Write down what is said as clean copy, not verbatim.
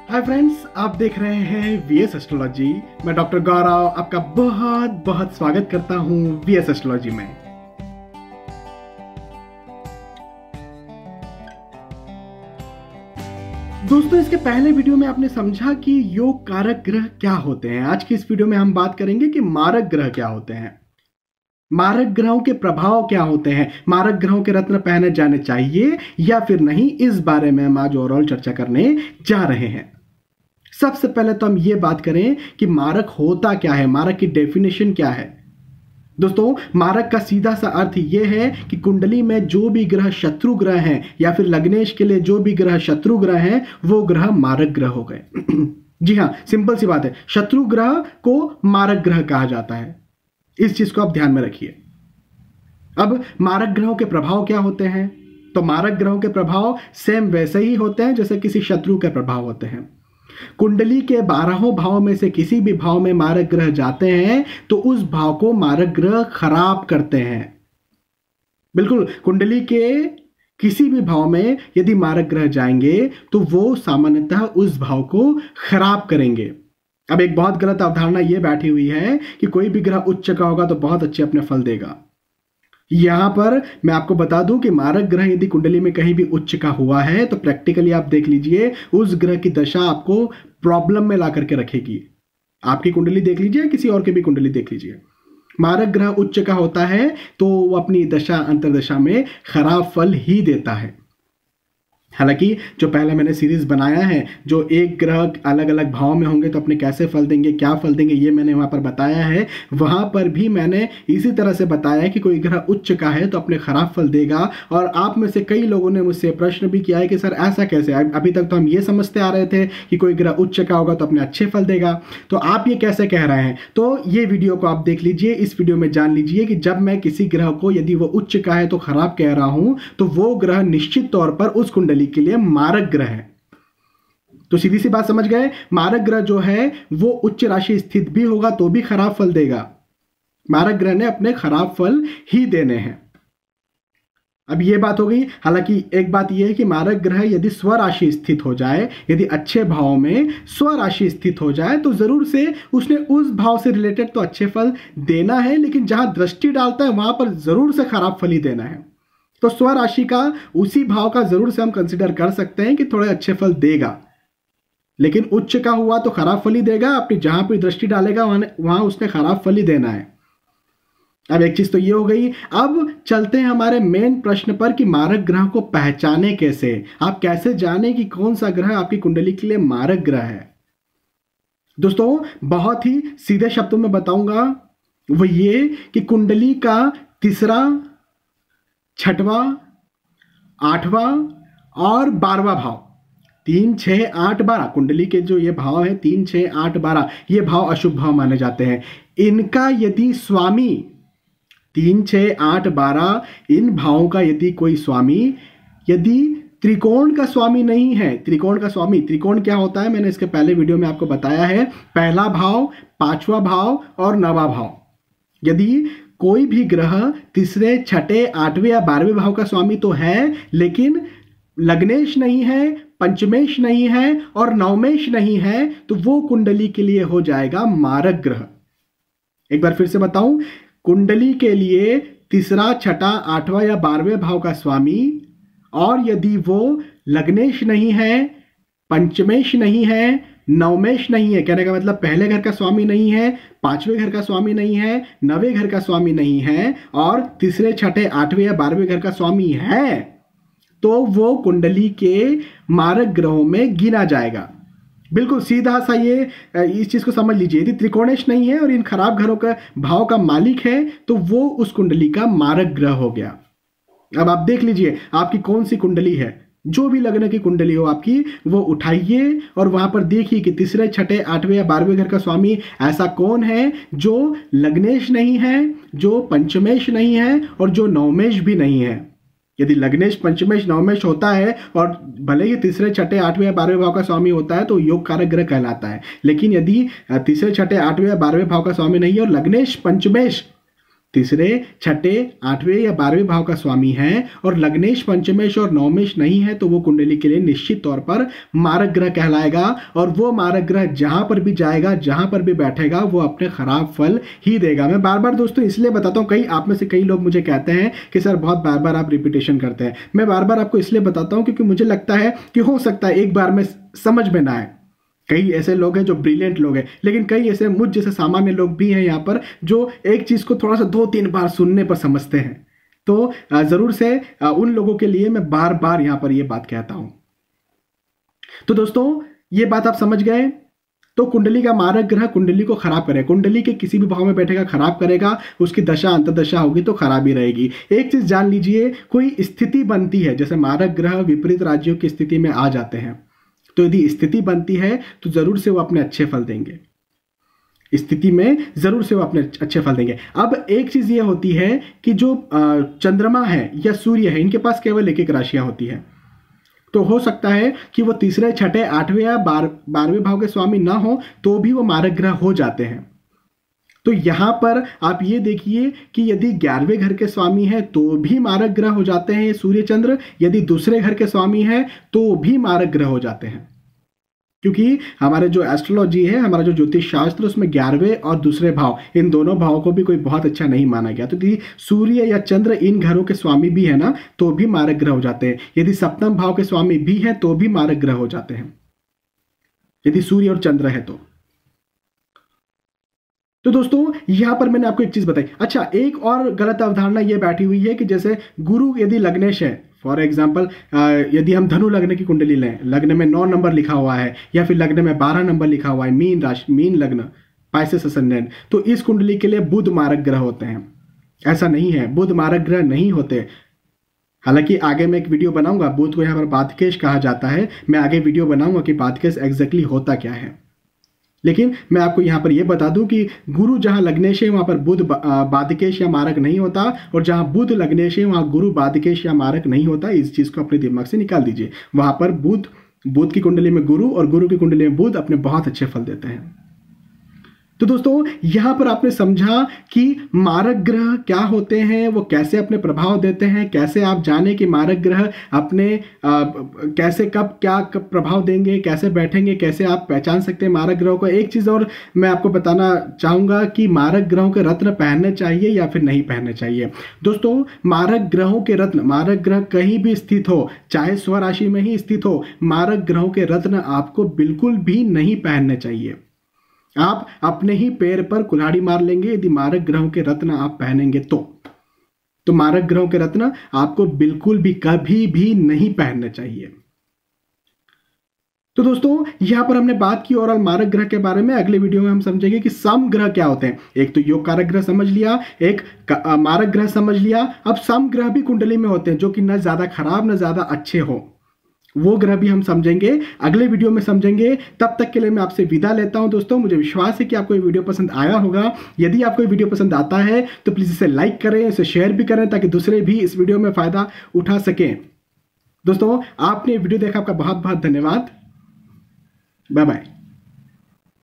Hi friends, आप देख रहे हैं वीएस एस्ट्रोलॉजी। मैं डॉक्टर गौरव आपका बहुत बहुत स्वागत करता हूं वीएस एस्ट्रोलॉजी में। दोस्तों, इसके पहले वीडियो में आपने समझा कि योग कारक ग्रह क्या होते हैं। आज की इस वीडियो में हम बात करेंगे कि मारक ग्रह क्या होते हैं, मारक ग्रहों के प्रभाव क्या होते हैं, मारक ग्रहों के रत्न पहने जाने चाहिए या फिर नहीं। इस बारे में हम आज ओवरऑल चर्चा करने जा रहे हैं। सबसे पहले तो हम ये बात करें कि मारक होता क्या है, मारक की डेफिनेशन क्या है। दोस्तों, मारक का सीधा सा अर्थ यह है कि कुंडली में जो भी ग्रह शत्रु ग्रह हैं या फिर लग्नेश के लिए जो भी ग्रह शत्रु ग्रह हैं वो ग्रह मारक ग्रह हो गए। जी हाँ, सिंपल सी बात है, शत्रु ग्रह को मारक ग्रह कहा जाता है। इस चीज को आप ध्यान में रखिए। अब मारक ग्रहों के प्रभाव क्या होते हैं, तो मारक ग्रहों के प्रभाव सेम वैसे ही होते हैं जैसे किसी शत्रु के प्रभाव होते हैं। कुंडली के 12 भाव में से किसी भी भाव में मारक ग्रह जाते हैं तो उस भाव को मारक ग्रह खराब करते हैं। बिल्कुल, कुंडली के किसी भी भाव में यदि मारक ग्रह जाएंगे तो वो सामान्यतः उस भाव को खराब करेंगे। अब एक बहुत गलत अवधारणा यह बैठी हुई है कि कोई भी ग्रह उच्च का होगा तो बहुत अच्छे अपने फल देगा। यहां पर मैं आपको बता दूं कि मारक ग्रह यदि कुंडली में कहीं भी उच्च का हुआ है तो प्रैक्टिकली आप देख लीजिए उस ग्रह की दशा आपको प्रॉब्लम में ला करके रखेगी। आपकी कुंडली देख लीजिए, किसी और की भी कुंडली देख लीजिए, मारक ग्रह उच्च का होता है तो वो अपनी दशा अंतरदशा में खराब फल ही देता है। हालांकि जो पहले मैंने सीरीज बनाया है, जो एक ग्रह अलग अलग भाव में होंगे तो अपने कैसे फल देंगे, क्या फल देंगे, ये मैंने वहां पर बताया है। वहां पर भी मैंने इसी तरह से बताया है कि कोई ग्रह उच्च का है तो अपने खराब फल देगा। और आप में से कई लोगों ने मुझसे प्रश्न भी किया है कि सर ऐसा कैसे, अभी तक तो हम ये समझते आ रहे थे कि कोई ग्रह उच्च का होगा तो अपने अच्छे फल देगा, तो आप ये कैसे कह रहे हैं। तो ये वीडियो को आप देख लीजिए। इस वीडियो में जान लीजिए कि जब मैं किसी ग्रह को यदि वो उच्च का है तो खराब कह रहा हूं तो वो ग्रह निश्चित तौर पर उस कुंडली के लिए मारक ग्रह है। तो सीधी सी बात समझ गए, मारक ग्रह जो है वो उच्च राशि स्थित भी होगा तो भी खराब फल देगा। मारक ग्रह ने अपने खराब फल ही देने हैं। अब ये बात हो गई। हालांकि एक बात यह है कि मारक ग्रह यदि स्वराशि स्थित हो जाए, यदि अच्छे भाव में स्वराशि स्थित हो जाए तो जरूर से उसने उस भाव से रिलेटेड तो अच्छे फल देना है, लेकिन जहां दृष्टि डालता है वहां पर जरूर से खराब फल ही देना है। तो स्वराशि का उसी भाव का जरूर से हम कंसिडर कर सकते हैं कि थोड़े अच्छे फल देगा, लेकिन उच्च का हुआ तो खराब फल ही देगा। अपनी जहां पर दृष्टि डालेगा वहां उसने खराब फल ही देना है। अब एक चीज तो ये हो गई। अब चलते हैं हमारे मेन प्रश्न पर कि मारक ग्रह को पहचाने कैसे, आप कैसे जाने कि कौन सा ग्रह आपकी कुंडली के लिए मारक ग्रह है। दोस्तों, बहुत ही सीधे शब्दों में बताऊंगा, वो ये कि कुंडली का तीसरा, छठवां, 8वां और 12वां भाव, 3, 6, 8, 12 कुंडली के जो ये भाव है 3, 6, 8, 12 ये भाव अशुभ भाव माने जाते हैं। इनका यदि स्वामी 3, 6, 8, 12 इन भावों का यदि कोई स्वामी यदि त्रिकोण का स्वामी नहीं है, त्रिकोण का स्वामी, त्रिकोण क्या होता है मैंने इसके पहले वीडियो में आपको बताया है, पहला भाव, 5वां भाव और 9वां भाव। यदि कोई भी ग्रह तीसरे, छठे, 8वें या 12वें भाव का स्वामी तो है, लेकिन लग्नेश नहीं है, पंचमेश नहीं है और नवमेश नहीं है, तो वो कुंडली के लिए हो जाएगा मारक ग्रह। एक बार फिर से बताऊं, कुंडली के लिए तीसरा, छठा, 8वां या 12वें भाव का स्वामी, और यदि वो लग्नेश नहीं है, पंचमेश नहीं है, नवमेश नहीं है, कहने का मतलब पहले घर का स्वामी नहीं है, 5वें घर का स्वामी नहीं है, 9वें घर का स्वामी नहीं है, और तीसरे, छठे, 8वें या 12वें घर का स्वामी है, तो वो कुंडली के मारक ग्रहों में गिना जाएगा। बिल्कुल सीधा सा ये इस चीज को समझ लीजिए। यदि त्रिकोणेश नहीं है और इन खराब घरों का भाव का मालिक है तो वो उस कुंडली का मारक ग्रह हो गया। अब आप देख लीजिए आपकी कौन सी कुंडली है, जो भी लग्न की कुंडली हो आपकी वो उठाइए और वहां पर देखिए कि तीसरे, छठे, 8वें या 12वें घर का स्वामी ऐसा कौन है जो लग्नेश नहीं है, जो पंचमेश नहीं है और जो नवमेश भी नहीं है। यदि लग्नेश, पंचमेश, नवमेश होता है और भले ही तीसरे, छठे, 8वें या 12वें भाव का स्वामी होता है तो योग कारक ग्रह कहलाता है। लेकिन यदि तीसरे, छठे, 8वें या 12वें भाव का स्वामी नहीं है और लग्नेश, पंचमेश तीसरे, छठे, आठवें या 12वें भाव का स्वामी है और लग्नेश, पंचमेश और नवमेश नहीं है तो वो कुंडली के लिए निश्चित तौर पर मारक ग्रह कहलाएगा। और वो मारक ग्रह जहां पर भी जाएगा, जहां पर भी बैठेगा, वो अपने खराब फल ही देगा। मैं बार बार दोस्तों इसलिए बताता हूं, कई आप में से कई लोग मुझे कहते हैं कि सर बहुत बार बार आप रिपीटेशन करते हैं। मैं बार बार आपको इसलिए बताता हूं क्योंकि मुझे लगता है कि हो सकता है एक बार में समझ में ना आए। कई ऐसे लोग हैं जो ब्रिलियंट लोग हैं, लेकिन कई ऐसे मुझ जैसे सामान्य लोग भी हैं यहाँ पर जो एक चीज को थोड़ा सा 2-3 बार सुनने पर समझते हैं। तो जरूर से उन लोगों के लिए मैं बार बार यहाँ पर ये बात कहता हूं। तो दोस्तों ये बात आप समझ गए। तो कुंडली का मारक ग्रह कुंडली को खराब करेगा, कुंडली के किसी भी भाव में बैठेगा खराब करेगा, उसकी दशा अंतदशा होगी तो खराब ही रहेगी। एक चीज जान लीजिए, कोई स्थिति बनती है, जैसे मारक ग्रह विपरीत राज्यों की स्थिति में आ जाते हैं, तो यदि स्थिति बनती है तो जरूर से वो अपने अच्छे फल देंगे, स्थिति में जरूर से वो अपने अच्छे फल देंगे। अब एक चीज ये होती है कि जो चंद्रमा है या सूर्य है, इनके पास केवल एक एक राशियां होती है, तो हो सकता है कि वो तीसरे, छठे, आठवें या 12वें भाव के स्वामी ना हो तो भी वो मारक ग्रह हो जाते हैं। तो यहां पर आप ये देखिए कि यदि 11वें घर के स्वामी है तो भी मारक ग्रह हो जाते हैं सूर्य चंद्र, यदि दूसरे घर के स्वामी है तो भी मारक ग्रह हो जाते हैं। क्योंकि हमारे जो एस्ट्रोलॉजी है, हमारा जो ज्योतिष शास्त्र, उसमें 11वें और दूसरे भाव, इन दोनों भावों को भी कोई बहुत अच्छा नहीं माना गया। तो यदि सूर्य या चंद्र इन घरों के स्वामी भी है ना तो भी मारक ग्रह हो जाते हैं। यदि सप्तम भाव के स्वामी भी है तो भी मारक ग्रह हो जाते हैं, यदि सूर्य और चंद्र है तो दोस्तों यहां पर मैंने आपको एक चीज बताई। अच्छा, एक और गलत अवधारणा यह बैठी हुई है कि जैसे गुरु यदि लग्नेश है, फॉर एग्जाम्पल यदि हम धनु लग्न की कुंडली लें, लग्न में 9 नंबर लिखा हुआ है या फिर लग्न में 12 नंबर लिखा हुआ है, मीन राशि, मीन लग्न, पाइसेस असेंडेंट, तो इस कुंडली के लिए बुध मारक ग्रह होते हैं। ऐसा नहीं है, बुध मारक ग्रह नहीं होते। हालांकि आगे मैं एक वीडियो बनाऊंगा, बुध को यहाँ पर बाधकेश कहा जाता है, मैं आगे वीडियो बनाऊंगा कि बाधकेश एग्जैक्टली होता क्या है। लेकिन मैं आपको यहां पर यह बता दूं कि गुरु जहां लग्नेश है वहां पर बुध बाधकेश या मारक नहीं होता, और जहां बुध लग्नेश है वहां गुरु बाधकेश या मारक नहीं होता। इस चीज को अपने दिमाग से निकाल दीजिए। वहां पर बुध की कुंडली में गुरु और गुरु की कुंडली में बुध अपने बहुत अच्छे फल देते हैं। तो दोस्तों यहां पर आपने समझा कि मारक ग्रह क्या होते हैं, वो कैसे अपने प्रभाव देते हैं, कैसे आप जाने कि मारक ग्रह अपने कैसे कब प्रभाव देंगे, कैसे बैठेंगे, कैसे आप पहचान सकते हैं मारक ग्रहों को। एक चीज और मैं आपको बताना चाहूंगा कि मारक ग्रहों के रत्न पहनने चाहिए या फिर नहीं पहनने चाहिए। दोस्तों मारक ग्रहों के रत्न, मारक ग्रह कहीं भी स्थित हो, चाहे स्वराशि में ही स्थित हो, मारक ग्रहों के रत्न आपको बिल्कुल भी नहीं पहनने चाहिए। आप अपने ही पैर पर कुल्हाड़ी मार लेंगे यदि मारक ग्रहों के रत्न आप पहनेंगे तो मारक ग्रहों के रत्न आपको बिल्कुल भी कभी भी नहीं पहनने चाहिए। तो दोस्तों यहां पर हमने बात की ओवरऑल मारक ग्रह के बारे में। अगले वीडियो में हम समझेंगे कि समग्रह क्या होते हैं। एक तो योग कारक ग्रह समझ लिया, एक मारक ग्रह समझ लिया, अब समग्रह भी कुंडली में होते हैं जो कि न ज्यादा खराब न ज्यादा अच्छे हो, वो ग्रह भी हम समझेंगे, अगले वीडियो में समझेंगे। तब तक के लिए मैं आपसे विदा लेता हूं दोस्तों। मुझे विश्वास है कि आपको ये वीडियो पसंद आया होगा। यदि आपको ये वीडियो पसंद आता है तो प्लीज इसे लाइक करें, इसे शेयर भी करें ताकि दूसरे भी इस वीडियो में फायदा उठा सकें। दोस्तों आपने वीडियो देखा, आपका बहुत बहुत धन्यवाद। Bye bye.